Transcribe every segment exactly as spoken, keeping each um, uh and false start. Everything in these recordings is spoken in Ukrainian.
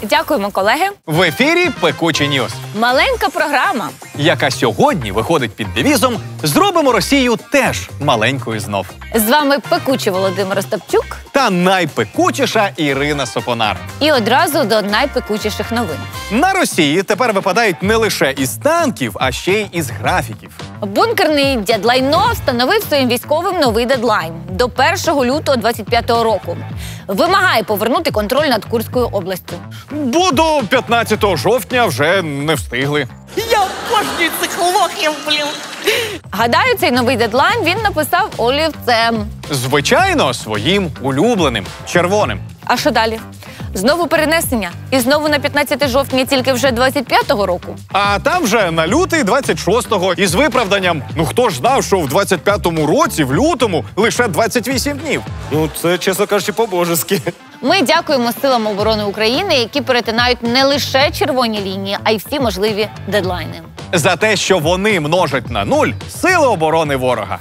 Дякуємо, колеги. В ефірі «Пекучі Ньюс», Маленька програма, яка сьогодні виходить під девізом «Зробимо Росію теж маленькою знов». З вами пекучий Володимир Остапчук та найпекучіша Ірина Сопонар. І одразу до найпекучіших новин. На Росії тепер випадають не лише із танків, а ще й із графіків. Бункерний дід Лайно встановив своїм військовим новий дедлайн – до першого лютого двадцять п'ятого року. Вимагає повернути контроль над Курською областю. Бо до п'ятнадцятого жовтня вже не встигли. Я обожнюю цих лохів, блін. Гадаю, цей новий дедлайн він написав олівцем. Звичайно, своїм улюбленим – червоним. А що далі? Знову перенесення? І знову на п'ятнадцяте жовтня тільки вже двадцять п'ятого року? А там вже на лютий двадцять шостого із виправданням. Ну хто ж знав, що в двадцять п'ятому році, в лютому, лише двадцять вісім днів? Ну, це, чесно кажучи, по-божески. Ми дякуємо Силам оборони України, які перетинають не лише червоні лінії, а й всі можливі дедлайни. За те, що вони множать на нуль сили оборони ворога.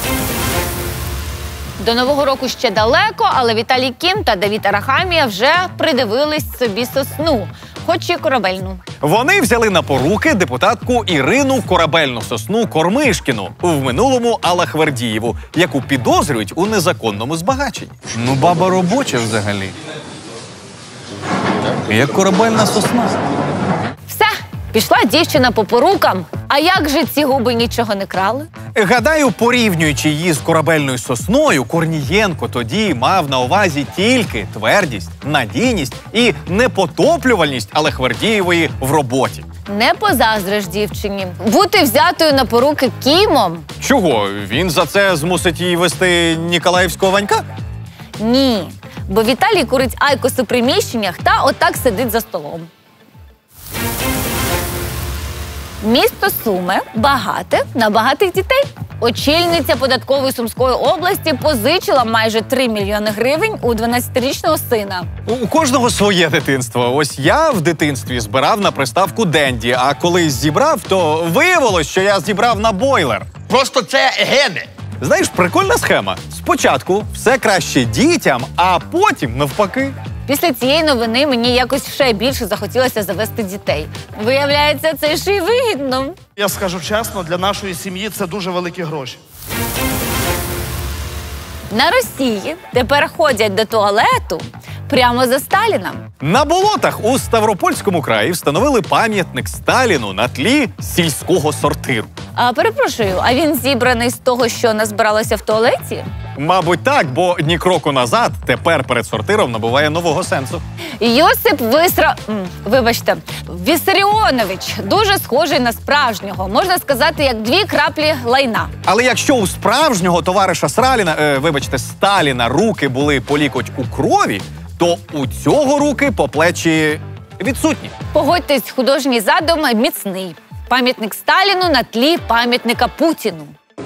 До Нового року ще далеко, але Віталій Кім та Давід Арахамія вже придивились собі сосну, хоч і корабельну. Вони взяли на поруки депутатку Ірину Корабельну-Сосну Кормишкіну, в минулому Аллахвердієву, яку підозрюють у незаконному збагаченні. Ну, баба робоча взагалі. Як корабельна сосна. Все, пішла дівчина по порукам. А як же ці губи нічого не крали? Гадаю, порівнюючи її з корабельною сосною, Корнієнко тоді мав на увазі тільки твердість, надійність і непотоплювальність Аллахвердієвої в роботі. Не позаздриш дівчині. Бути взятою на поруки Кімом? Чого? Він за це змусить її вести Ніколаївського Ванька? Ні. Бо Віталій курить айкос у приміщеннях та отак сидить за столом. Місто Суми багате на багатих дітей. Очільниця податкової Сумської області позичила майже три мільйони гривень у дванадцятирічного сина. У кожного своє дитинство. Ось я в дитинстві збирав на приставку Денді, а коли зібрав, то виявилось, що я зібрав на бойлер. Просто це гени. Знаєш, прикольна схема. Спочатку все краще дітям, а потім навпаки. Після цієї новини мені якось ще більше захотілося завести дітей. Виявляється, це ще й вигідно. Я скажу чесно, для нашої сім'ї це дуже великі гроші. На Росії тепер ходять до туалету прямо за Сталіном. На болотах у Ставропольському краї встановили пам'ятник Сталіну на тлі сільського сортиру. А перепрошую, а він зібраний з того, що назбиралося в туалеті? Мабуть, так, бо ні кроку назад тепер перед сортиром набуває нового сенсу. Йосип Висра... М, Вибачте, Вісаріонович дуже схожий на справжнього. Можна сказати, як дві краплі лайна. Але якщо у справжнього товариша Сраліна, е, вибачте, Сталіна руки були по лікоть у крові, то у цього руки по плечі відсутні. Погодьтесь, художній задум міцний. Пам'ятник Сталіну на тлі пам'ятника Путіну.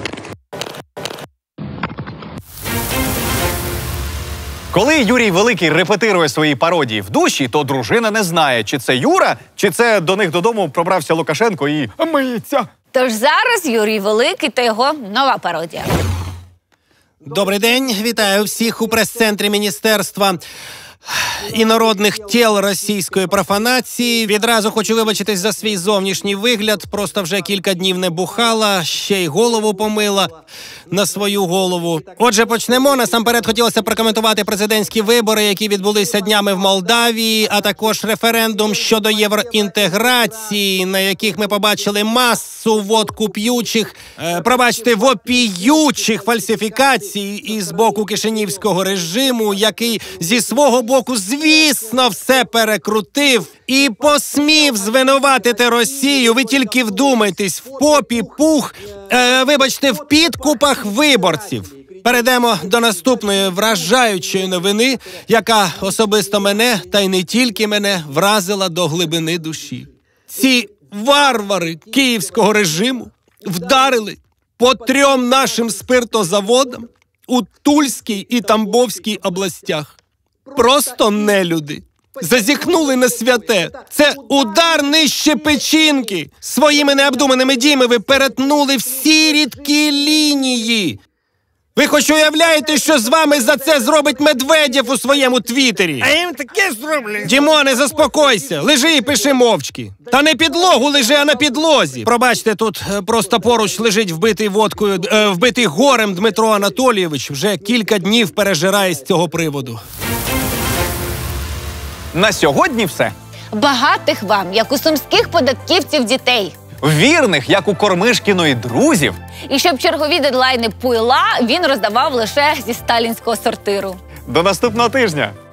Коли Юрій Великий репетирує свої пародії в душі, то дружина не знає, чи це Юра, чи це до них додому пробрався Лукашенко і миється. Тож зараз Юрій Великий та його нова пародія. Добрий день, вітаю всіх у прес-центрі Міністерства інородних тіл російської профанації. Відразу хочу вибачитись за свій зовнішній вигляд. Просто вже кілька днів не бухала, ще й голову помила на свою голову. Отже, почнемо. Насамперед хотілося прокоментувати президентські вибори, які відбулися днями в Молдавії, а також референдум щодо євроінтеграції, на яких ми побачили масу водку п'ючих, е, пробачте, вопіючих фальсифікацій із боку кишинівського режиму, який зі свого боку, звісно, все перекрутив і посмів звинуватити Росію. Ви тільки вдумайтесь, в попі пух, е, вибачте, в підкупах виборців. Перейдемо до наступної вражаючої новини, яка особисто мене, та й не тільки мене, вразила до глибини душі. Ці варвари київського режиму вдарили по трьом нашим спиртозаводам у Тульській і Тамбовській областях. Просто нелюди. Зазіхнули на святе. Це удар нижче печінки. Своїми необдуманими діями ви перетнули всі рідкі лінії. Ви хоч уявляєте, що з вами за це зробить Медведєв у своєму твіттері? А їм таке зроблять. Дімоне, заспокойся, лежи і пиши мовчки. Та не підлогу лежи, а на підлозі. Пробачте, тут е, просто поруч лежить вбитий водкою, е, вбитий горем Дмитро Анатолійович. Вже кілька днів пережирає з цього приводу. На сьогодні все. Багатих вам, як у сумських податківців дітей. Вірних, як у Кормишкіної друзів. І щоб чергові дедлайни пуйла він роздавав лише зі сталінського сортиру. До наступного тижня.